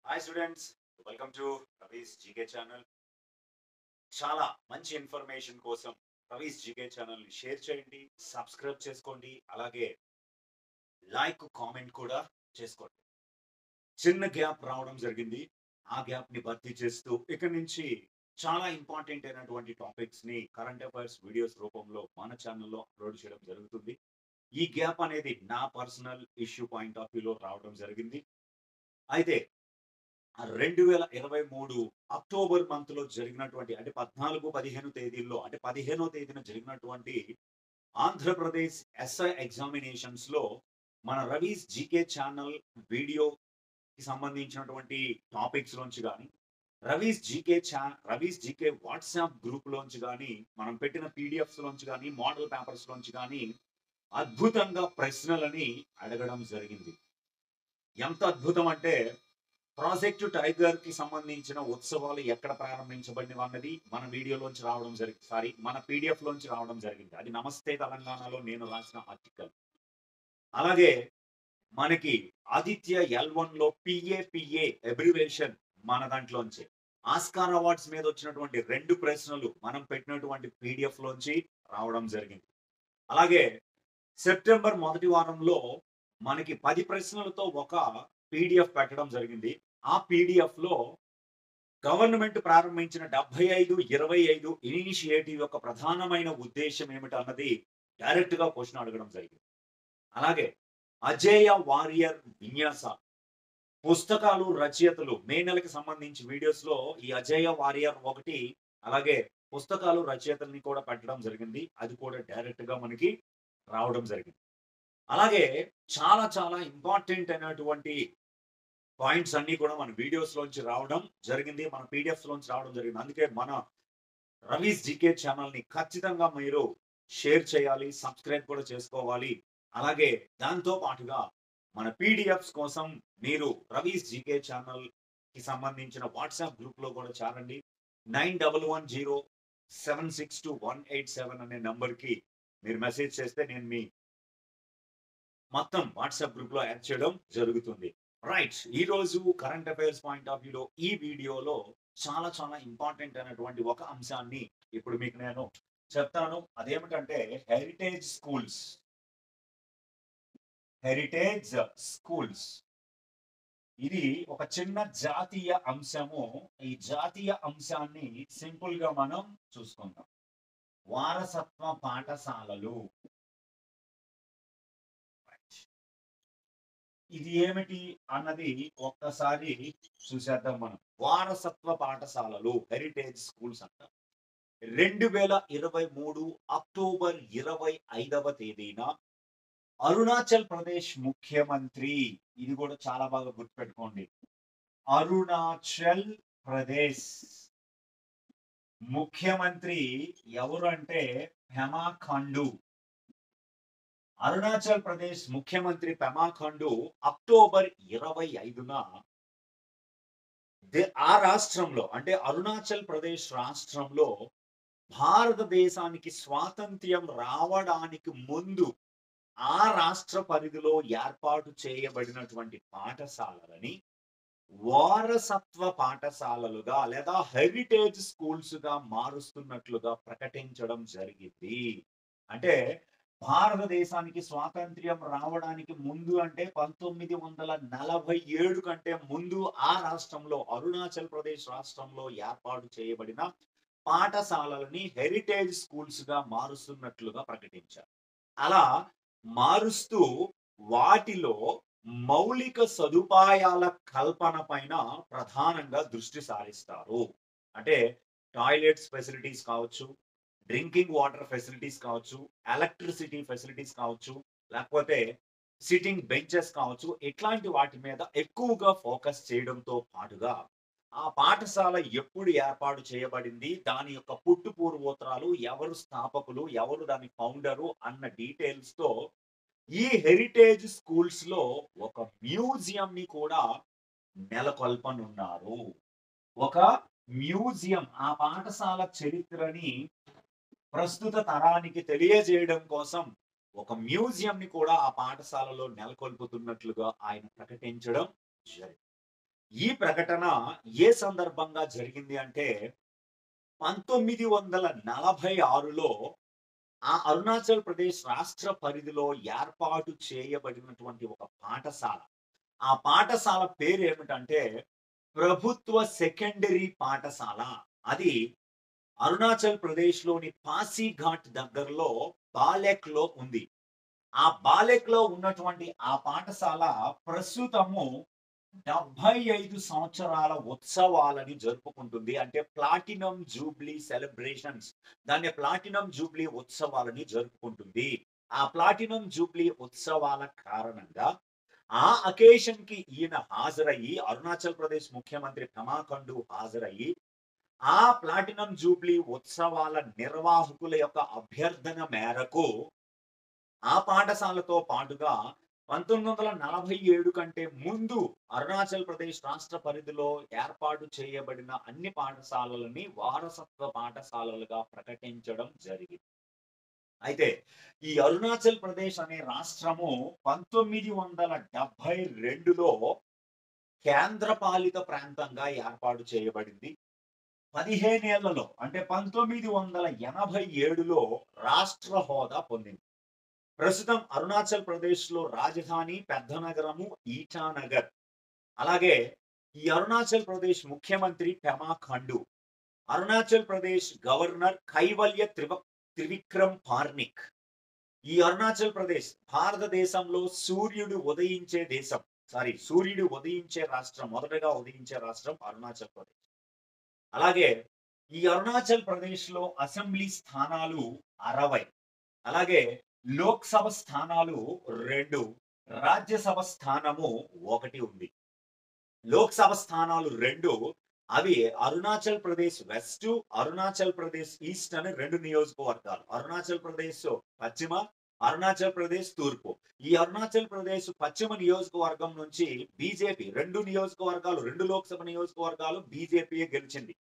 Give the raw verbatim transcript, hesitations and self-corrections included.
Hi students, welcome to Ravi's GK channel. చాలా మంచి information కోసం రవీస్ జీకే ఛానల్ ని షేర్ చేయండి, సబ్స్క్రైబ్ చేసుకోండి, అలాగే లైక్ కామెంట్ కూడా చేసుకోండి. చిన్న గ్యాప్ రావడం జరిగింది. ఆ గ్యాప్ ని భర్తీ చేస్తూ ఇక నుంచి చాలా ఇంపార్టెంట్ అయినటువంటి టాపిక్స్ ని కరెంట్ అఫైర్స్ వీడియోస్ రూపంలో మన ఛానల్లో అప్లోడ్ చేయడం జరుగుతుంది. ఈ గ్యాప్ అనేది నా పర్సనల్ ఇష్యూ పాయింట్ ఆఫ్ వ్యూలో రావడం జరిగింది. అయితే రెండు వేల ఇరవై మూడు అక్టోబర్ మంత్ లో జరిగినటువంటి అంటే పద్నాలుగు పదిహేను తేదీల్లో అంటే పదిహేనో తేదీన జరిగినటువంటి ఆంధ్రప్రదేశ్ ఎస్ఐ ఎగ్జామినేషన్స్ లో మన రవీస్ జీకే ఛానల్ వీడియోకి సంబంధించినటువంటి టాపిక్స్ లోంచి కానీ రవీస్ జీకే ఛా రవీస్ జీకే వాట్సాప్ గ్రూప్ లోంచి కానీ మనం పెట్టిన పీడిఎఫ్స్ లోంచి కానీ మోడల్ పేపర్స్ లోంచి కానీ అద్భుతంగా ప్రశ్నలని అడగడం జరిగింది. ఎంత అద్భుతం అంటే ప్రాజెక్టు టైగర్ కి సంబంధించిన ఉత్సవాలు ఎక్కడ ప్రారంభించబడినవి అన్నది మన వీడియోలోంచి రావడం జరిగింది. సారీ, మన పీడిఎఫ్ లోంచి రావడం జరిగింది. అది నమస్తే తెలంగాణలో నేను రాసిన ఆర్టికల్. అలాగే మనకి ఆదిత్య ఎల్ వన్ లో పిఏపిఏ అబ్రివేషన్ మన దాంట్లోంచి ఆస్కార్ అవార్డ్స్ మీద వచ్చినటువంటి రెండు ప్రశ్నలు మనం పెట్టినటువంటి పీడిఎఫ్ లోంచి రావడం జరిగింది. అలాగే సెప్టెంబర్ మొదటి వారంలో మనకి పది ప్రశ్నలతో ఒక పీడిఎఫ్ పెట్టడం జరిగింది. ఆ పీడిఎఫ్ లో గవర్నమెంట్ ప్రారంభించిన డెబ్బై ఐదు ఇరవై ఐదు ఇనిషియేటివ్ యొక్క ప్రధానమైన ఉద్దేశం ఏమిటి అన్నది డైరెక్ట్ గా క్వశ్చన్ అడగడం జరిగింది. అలాగే అజేయ వారియర్ విన్యాస పుస్తకాలు రచయితలు మే నెలకి సంబంధించి వీడియోస్ లో ఈ అజేయ వారియర్ ఒకటి, అలాగే పుస్తకాలు రచయితల్ని కూడా పెట్టడం జరిగింది. అది కూడా డైరెక్ట్ గా మనకి రావడం జరిగింది. అలాగే చాలా చాలా ఇంపార్టెంట్ అయినటువంటి పాయింట్స్ అన్ని కూడా మన వీడియోస్ లోంచి రావడం జరిగింది, మన పీడిఎఫ్స్ లోంచి రావడం జరిగింది. అందుకే మన రవీస్ జీకే ఛానల్ ని ఖచ్చితంగా మీరు షేర్ చేయాలి, సబ్స్క్రైబ్ కూడా చేసుకోవాలి. అలాగే దాంతో పాటుగా మన పీడిఎఫ్స్ కోసం మీరు రవీస్ జీకే ఛానల్ కి సంబంధించిన వాట్సాప్ గ్రూప్ లో కూడా చేరండి. Nine double one zero seven six two one eight seven అనే నంబర్ కి మీరు మెసేజ్ చేస్తే నేను మీ మొత్తం వాట్సాప్ గ్రూప్ లో యాడ్ చేయడం జరుగుతుంది. రైట్, ఈ రోజు కరెంట్ అఫైర్స్ పాయింట్ ఆఫ్ వ్యూలో ఈ వీడియోలో చాలా చాలా ఇంపార్టెంట్ అయినటువంటి ఒక అంశాన్ని ఇప్పుడు మీకు నేను చెప్తాను. అదేమిటంటే హెరిటేజ్ స్కూల్స్. హెరిటేజ్ స్కూల్స్ ఇది ఒక చిన్న జాతీయ అంశము. ఈ జాతీయ అంశాన్ని సింపుల్ గా మనం చూసుకుందాం. వారసత్వ పాఠశాలలు. ఇది ఏమిటి అన్నది ఒక్కసారి చూసేద్దాం మనం. వారసత్వ పాఠశాలలు, హెరిటేజ్ స్కూల్స్ అంట. రెండు వేల ఇరవై మూడు అక్టోబర్ ఇరవై ఐదవ తేదీన అరుణాచల్ ప్రదేశ్ ముఖ్యమంత్రి, ఇది కూడా చాలా బాగా గుర్తుపెట్టుకోండి, అరుణాచల్ ప్రదేశ్ ముఖ్యమంత్రి ఎవరు అంటే పెమా ఖండు. అరుణాచల్ ప్రదేశ్ ముఖ్యమంత్రి పెమా ఖండు అక్టోబర్ ఇరవై ఐదున ఆ రాష్ట్రంలో అంటే అరుణాచల్ ప్రదేశ్ రాష్ట్రంలో భారతదేశానికి స్వాతంత్ర్యం రావడానికి ముందు ఆ రాష్ట్ర పరిధిలో ఏర్పాటు చేయబడినటువంటి పాఠశాలలని వారసత్వ పాఠశాలలుగా లేదా హెరిటేజ్ స్కూల్స్ గా మారుస్తున్నట్లుగా ప్రకటించడం జరిగింది. అంటే భారతదేశానికి స్వాతంత్ర్యం రావడానికి ముందు అంటే పంతొమ్మిది వందల నలభై ఏడు కంటే ముందు ఆ రాష్ట్రంలో అరుణాచల్ ప్రదేశ్ రాష్ట్రంలో ఏర్పాటు చేయబడిన పాఠశాలలని హెరిటేజ్ స్కూల్స్ గా మారుస్తున్నట్లుగా ప్రకటించారు. అలా మారుస్తూ వాటిలో మౌలిక సదుపాయాల కల్పన పైన ప్రధానంగా దృష్టి సారిస్తారు. అంటే టాయిలెట్స్ ఫెసిలిటీస్ కావచ్చు, డ్రింకింగ్ వాటర్ ఫెసిలిటీస్ కావచ్చు, ఎలక్ట్రిసిటీ ఫెసిలిటీస్ కావచ్చు, లేకపోతే సిట్టింగ్ బెంచెస్ కావచ్చు, ఇట్లాంటి వాటి మీద ఎక్కువగా ఫోకస్ చేయడంతో పాటుగా ఆ పాఠశాల ఎప్పుడు ఏర్పాటు చేయబడింది, దాని యొక్క పుట్టు పూర్వోత్తరాలు, ఎవరు స్థాపకులు, ఎవరు దాని ఫౌండరు అన్న డీటెయిల్స్ తో ఈ హెరిటేజ్ స్కూల్స్ లో ఒక మ్యూజియం ని కూడా నెలకొల్పనున్నారు. ఒక మ్యూజియం ఆ పాఠశాల చరిత్రని ప్రస్తుత తరానికి తెలియజేయడం కోసం ఒక మ్యూజియం ని కూడా ఆ పాఠశాలలో నెలకొల్పుతున్నట్లుగా ఆయన ప్రకటించడం జరిగింది. ఈ ప్రకటన ఏ సందర్భంగా జరిగింది అంటే పంతొమ్మిది వందల నలభై ఆరులో ఆ అరుణాచల్ ప్రదేశ్ రాష్ట్ర పరిధిలో ఏర్పాటు చేయబడినటువంటి ఒక పాఠశాల. ఆ పాఠశాల పేరేమిటంటే ప్రభుత్వ సెకండరీ పాఠశాల. అది అరుణాచల్ ప్రదేశ్‌లోని పాసిఘాట్ దగ్గరలో బాలెక్‌లో ఉంది. ఆ బాలెక్‌లో ఉన్నటువంటి ఆ పాఠశాల ప్రస్తుతము డెబ్బై ఐదు సంవత్సరాల ఉత్సవాలని జరుపుకుంటుంది. అంటే ప్లాటినం జూబ్లీ సెలబ్రేషన్స్. దాన్ని ప్లాటినం జూబ్లీ ఉత్సవాలని జరుపుకుంటుంది. ఆ ప్లాటినం జూబ్లీ ఉత్సవాల కారణంగా ఆ అకేషన్‌కి ఈయన హాజరయ్యి అరుణాచల్ ప్రదేశ్ ముఖ్యమంత్రి పెమా ఖండు హాజరయ్యి, ఆ ప్లాటినం జూబ్లీ ఉత్సవాల నిర్వాహకుల యొక్క అభ్యర్థన మేరకు ఆ పాఠశాలతో పాటుగా పంతొమ్మిది వందల నలభై ఏడు కంటే ముందు అరుణాచల్ ప్రదేశ్ రాష్ట్ర పరిధిలో ఏర్పాటు చేయబడిన అన్ని పాఠశాలలని వారసత్వ పాఠశాలలుగా ప్రకటించడం జరిగింది. అయితే ఈ అరుణాచల్ ప్రదేశ్ అనే రాష్ట్రము పంతొమ్మిది వందల డెబ్బై రెండులో కేంద్రపాలిత ప్రాంతంగా ఏర్పాటు చేయబడింది. పదిహేను ఏళ్లలో అంటే పంతొమ్మిది వందల ఎనభై ఏడులో రాష్ట్ర హోదా పొందింది. ప్రస్తుతం అరుణాచల్ ప్రదేశ్‌లో రాజధాని పెద్ద నగరము ఈటానగర్. అలాగే ఈ అరుణాచల్ ప్రదేశ్ ముఖ్యమంత్రి పెమా ఖండు. అరుణాచల్ ప్రదేశ్ గవర్నర్ కైవల్య త్రివ త్రివిక్రమ్ పార్నిక్. ఈ అరుణాచల్ ప్రదేశ్ భారతదేశంలో సూర్యుడు ఉదయించే దేశం. సారీ సూర్యుడు ఉదయించే రాష్ట్రం. మొదటగా ఉదయించే రాష్ట్రం అరుణాచల్ ప్రదేశ్. అలాగే ఈ అరుణాచల్ ప్రదేశ్‌లో అసెంబ్లీ స్థానాలు అరవై. అలాగే లోక్‌సభ స్థానాలు రెండు, రాజ్యసభ స్థానము ఒకటి ఉంది. లోక్‌సభ స్థానాలు రెండు అవి అరుణాచల్ ప్రదేశ్ వెస్ట్, అరుణాచల్ ప్రదేశ్ ఈస్ట్ అని రెండు నియోజకవర్గాలు. అరుణాచల్ ప్రదేశ్ పశ్చిమ, అరుణాచల్ ప్రదేశ్ తూర్పు. ఈ అరుణాచల్ ప్రదేశ్ పశ్చిమ నియోజకవర్గం నుంచి బీజేపీ రెండు నియోజకవర్గాలు, రెండు లోక్‌సభ నియోజకవర్గాలు బీజేపీయే గెలిచింది.